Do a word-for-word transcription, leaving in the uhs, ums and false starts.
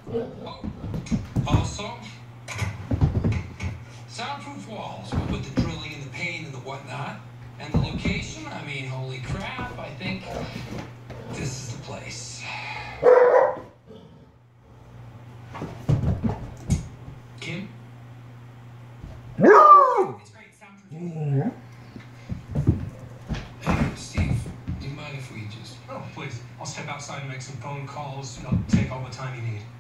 Oh, also, soundproof walls, what with the drilling and the paint and the whatnot. And the location, I mean, holy crap, I think this is the place. Kim? It's great, soundproof. Hey, Steve, do you mind if we just... Oh, please. I'll step outside and make some phone calls. I'll take all the time you need.